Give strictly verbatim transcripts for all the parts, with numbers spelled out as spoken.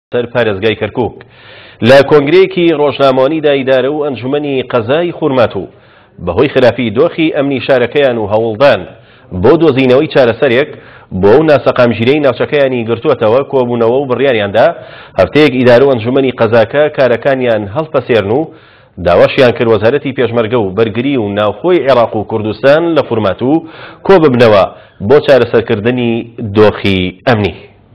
سەر پارێزگای کەرکووک لە کۆنگرەیەکی ڕۆژنامەوانیدا ئیدارە و ئەنجومەنی قەزای خورماتوو بەهۆی خراپی دۆخی ئەمنی شارەکەیان و هەوڵدان بۆ دۆزینەوەی چارەسەرێک بۆ ئەو ناسەقامژیرەی ناوچەکەیانی گرتووەتەوە کۆبوونەوە و بڕیاریاندا هەفتەیەک ئیدارە و ئەنجومەنی قەزاکە کارەکانیان هەڵپەسێرن و داواشیان کرد وەزارەتی پێشمەرگە و بەرگری و ناوخۆی عێراق و کوردستان لە خورماتوو کۆ ببنەوە بۆ چارەسەرکردنی دۆخی ئەمنی.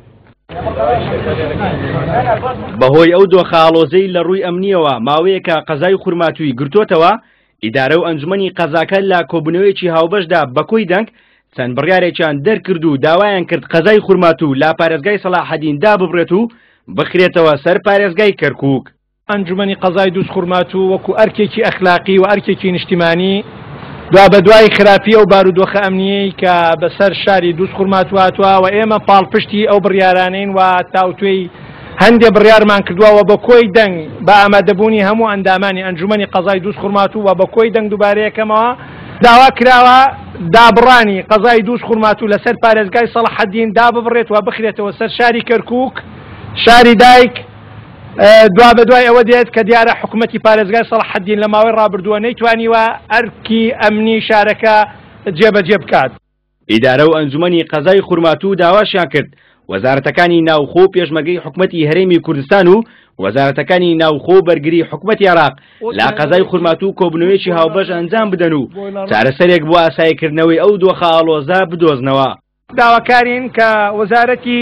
بەهۆی ئەو دۆخەئاڵۆزەی لە ڕووی ئەمنیەوە ماوەیەکە قەزای خورماتووی گرتووەتەوە، ئیدارە و ئەنجومەنی قەزاکە لە کۆبوونەوەیەکی هاوبەشدا بەکۆی دەنگ چەند بڕیارێکیان دەرکرد و داوایان کرد قەزای خورماتوو لا پارێزگای سەلاحەدین داببڕێت و بخرێتەوە سەر پارێزگای کەرکووک. ئەنجومەنی قەزای دووس خورماتوو وەکو ئەرکێکی ئەخلاقی و ئەرکێکی نیشتیمانی دوا بە دوای خراپی ئەو بارودۆخە ئەمنیەی کە بەسەر شاری دووس خورماتوو هاتووە و ئێمە پاڵپشتی ئەو بڕیارانەین و تاوتوێی هەندێک بڕیارمان کردووە بە کۆی دەنگ بە ئامادەبوونی هەموو ئەندامانی ئەنجومەنی قەزای دووس خورماتوو و بە کۆی دەنگ دووبارەیەکەمەوە داوا کراوە دابڕانی قەزای دووس خورماتوو لەسەر پارێزگای سەلاحەدین داببڕێت و بخرێتەوە سەر شاری کەرکووک شاری دایک. دوا بە دوای ئەوە دێت کە دیارە حکوومەتی پارێزگای سەلاحەدین لە ماوەی ڕابردووە نەیتوانیوە ئەرکی ئەمنی شارەکە جێبەجێ بکات. ئیدارە و ئەنجومەنی قەزای خورماتوو داواشیان کرد وەزارەتەکانی ناوخۆ پێشمەرگەی حکوومەتی هەرێمی کوردستان و وەزارەتەکانی ناوخۆ بەرگری حکوومەتی عێراق لا قەزای خورماتوو کۆبوونەوەیەکی هاوبەش ئەنجام بدەن و چارەسەرێک بۆ ئاساییکردنەوەی ئەو دۆخە ئاڵۆزە بدۆزنەوە. داواکارین کە وەزارەتی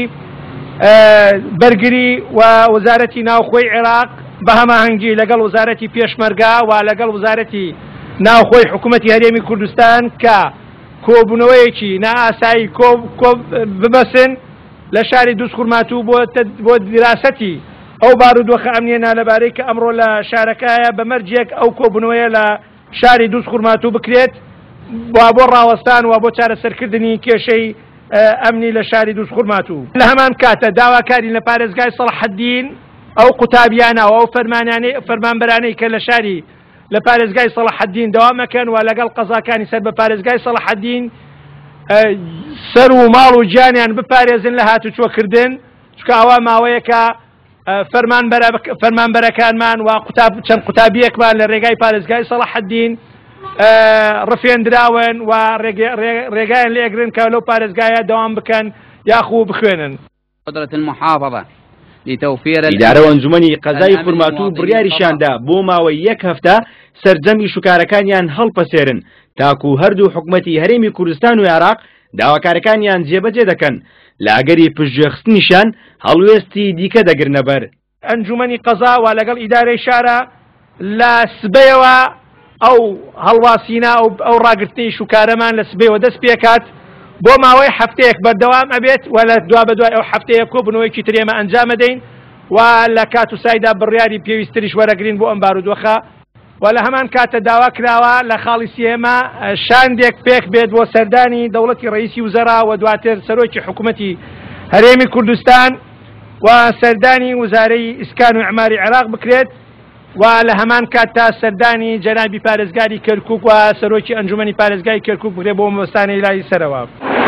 بەرگری و وەزارەتی ناوخۆی عێراق بە هەماهەنگی لەگەڵ وەزارەتی پێشمەرگا و لەگەڵ وەزارەتی ناوخۆی حکوومەتی هەرێمی کوردستان کە کۆبوونەوەیەکی نائاسایی کۆ ببەسن لە شاری دووس خورماتوو بۆ دیراسەتی ئەو بارودۆخە ئەمنیە لەبارەی کە ئەمڕۆ لە شارەکەیە بەمەرجێک ئەو کۆبوونەوەیە لە شاری دووس خورماتوو بکرێت وا بۆ ڕاوەستان و بۆ چارەسەرکردنی کێشەی ئەمنی لە شاری دووس خورماتوو. لە هەمان کاتە داواکاری لە پارێزگای سەلاحەدین ئەو قوتابیانە و ئەو فەرمانانەی فەرمانبەرانەی کە لە شاری لە پارێزگای سەلاحەدین دەوامەکەن و لەگەڵ قەزاکانی سەر بە پارێزگای سەلاحەدین سەر و ماڵ و گیانیان بپارێزن لە هاتوچۆکردن چکە ئەوە ماوەیەکە فەرمانبەرەکانمان و چەند قوتابیەکمان لە ڕێگای پارێزگای سەلاحەدین ڕفێنراون و ڕێگایان لێگرن کە لەو پارێزگایە دەوام بکەن یاخوو بخوێنن. ئیدارە و ئەنجومەنی قەزای خورماتوو بڕیاریشاندا بۆ ماوەی یەک هەفتە سەرجەمی شوکارەکانیان هەڵپەسێرن تاکو هەردوو حکوومەتی هەرێمی کوردستان و عێراق داواکارەکانیان جێبەجێ دەکەن لە ئەگەری پشتگوێخستنیشان هەڵوێستی دیکە دەگرنە بەر. ئەنجومەنی قەزا و لەگەڵ ئیدارەی شارە لە سبەیەوە ئەو هەڵواسینە ئەو ڕاگررتنی شوکارەمان لە سبەیەوە دەست پێکات بۆ ماوەی هەفتەیەک بەردەوام ئەبێت و لە دوا بە دوای ئەو هەفتەیە کۆبوونەوەیکی ترێمە ئەنجامە دەین و لە کات و سایدا بڕیاری پێویستریش وەرەگرین بۆ ئەم بارودۆخە و لە هەمان کاتە داوا کراوە لە خاڵی سێمە شاندێک پێک بێت بۆ سەردانی دەوڵەتی ڕئیسی وزەرا و دواتر سەرۆکی حکوومەتی هەرێمی کوردستان و سەردانی وزارەی ئیسکان و عماری عێراق بکرێت و لە هەمان کاتتا سەردانی جەنابی پارێزگاری کەرکووک و سەرۆکی ئەنجومەنی پارێزگای کەرکووک بکرێت بۆ مەبەستانەی لای سەرەوە.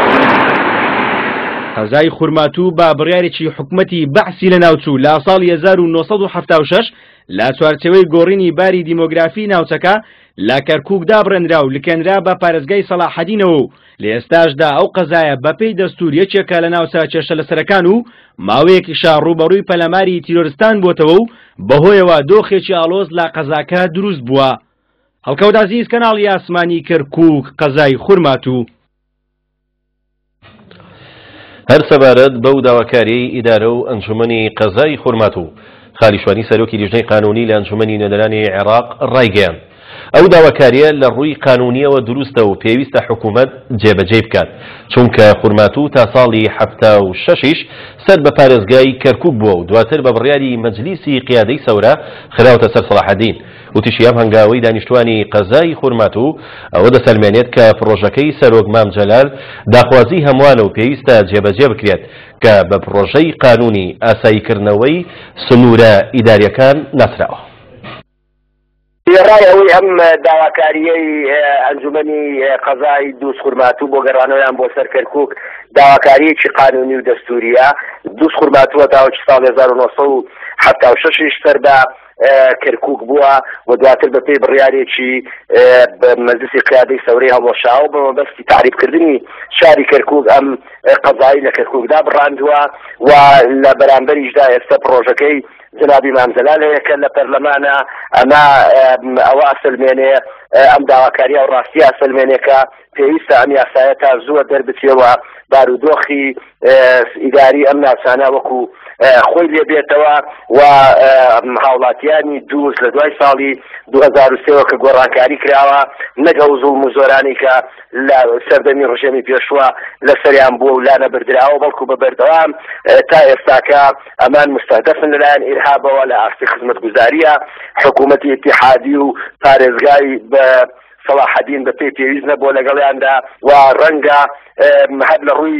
قەزای خورماتوو با بڕیارێکی حکوومەتی بەعسی لە ناوچوو لە ساڵی هەزار و نۆسەد و هەفتا و شەش لە چوارچەوەی گۆڕینی باری دیمۆگرافی ناوچەکە لە کەرکووک دابڕێنرا و لکێنرا بە پارێزگای سەلاحەدینەوە و لە ئێستاشدا ئەو قەزایە بەپێی دەستوور یەکێکە لە ناوچە کێشە لەسەرەکان و ماوەیەکیشا ڕوبەڕووی پەلەماری تیرۆریستان بۆتەوە و بەهۆیەوە دۆخێکی ئاڵۆز لە قەزاکە دروست بووە. هەڵکەوت عەزیز کەناڵی ئاسمانی کەرکووک قەزای خورماتوو. هەر سەبارەت بەو داواکاری ئیدارە و ئەنجومەنی قەزای خورماتوو خالیشوانی سەرۆکی لیژنەی قانونی لە ئەنجومەنی نێودەرانی عێراق ڕایگەیاند ئەو داواکاریە لە ڕووی قانونیەوە دروستە و پێویستە حکوومەت جێبەجێ بکات چونکە خورماتوو تا ساڵی هەفتا و شەشیش سەر بە پارێزگای کەرکووک بووە و دواتر بە بڕیاری مەجلیسی قیادەی سەورە خراوەتە سەر سەلاحەدین. وتیشیام هەنگاوەی دانیشتوانی قەزای خورماتوو ئەوە دەسەلمێنێت کە پرۆژەکەی سەرۆک مام جەلال داخوازی هەمووانە و پێویستە جێبەجێ بکرێت کە بە پرۆژەی قانونی ئاساییکردنەوەی سنوورە ئیداریەکان ناسراوە. ڕای ئەوەی ئەم داواکاریەی ئەنجومەنی قەزای دووس خورماتوو بۆ گەڕانەوەیان بۆ سەر کەرکووک داواکاریەکی قانونی و دەستوریە دووس خورماتوە تاوەکی ساڵی هەزار و نۆسەد و حەفتا و شەشیش سەردا کەرکووک بووە و دواتر بە پێی بڕیارێکی مەجلیسی قیادەی سەورەی هەڵوەشاوە بە مەبەستی تعریفکردنی شاری کەرکووک ئەم قەزایی لە کەرکووکدا بڕاندووە و لە بەرامبەریشدا ئێستا پرۆژەکەی جنابی مامزەلال هەیە لە پەرلەمانە ئەمە ئەوە ئەسلمێنێ ئەم داواکاریە و ڕاستی ئەسلمێنێکە پێویستە ئەم یاسایە تا زووە دەربچێەوە بارودۆخی ئیداری ئەم ناوچانە وەکو خۆی لێ بێتەوە و هاوڵاتیانی دووس لە دوای ساڵی دوو هەزار و سێەوە کە گۆڕانکاری کراوە نەک ئەو زوڵم و زۆرانی کە لە سەردەمی ڕژێمی پێشوە لەسەریان بووە و لا نەبردراوە بەڵکو بە بەردەوام تا ئێستاکە ئەمان مستهدەفن لەلایەن ئیرهابەوە لە ئاستی خزمەتگوزاریە حکوومەتی ئیتیحادی و پارێزگای بە صلاح الدین بە پێی پێویست نەبووە لەگەڵیاندا و ڕەنگە هەر لە ڕووی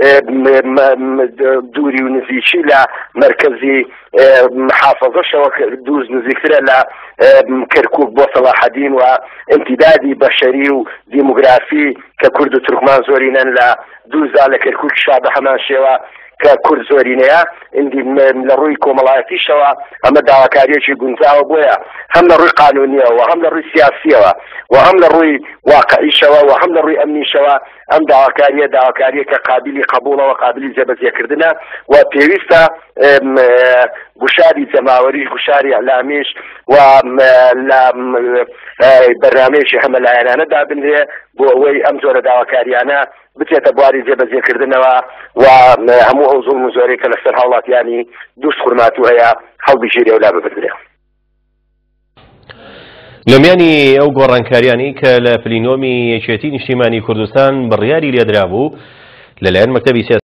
دووری و نزیکی لە مرکزی محافظەشەوە دووز نزیکترە لە کەرکووک بۆ صلاح الدین و امتدادی بەشەری و دیموگرافی کە کورد و تورکمان زۆرینەن لە دووزا لە کەرکووکیشا بە هەمان شێوە کە کورد زۆرینەیە ئیندی لە ڕووی کۆمەڵایەتیشەوە ئەمە داواکاریەکی گونجاوە بۆیە هەم لە ڕووی قانونیەوە هەم لە ڕووی سیاسیەوە و هەم لە ڕووی واقعیشەوە و هەم لە ڕووی ئەمنیشەوە ئەم داواکاریە داواکاریە کە قابلی قبولەوە قابلی جێبەجێکردنە و پێویستە گوشاری جەماوەریش گوشاری ئەعلامیش و لە بەرنامەیەکی هەمە لایەنانەدا بنرێ بۆ ئەوەی ئەم جۆرە داواکاریانە بچێتە بواری جێبەجێکردنەوە و هەموو ئەو زوڵم و زۆرەی کە لەسەر هاوڵاتیانی دووس خورماتوو هەیە هەڵبژێرێ و لا ببردرێ. لە میانی ئەو گۆڕانکاریانی کە لە پلینۆمی یەکێتی نیشتیمانی کوردستان بڕیاری لێدرا بوو لەلایەن مەکتەبی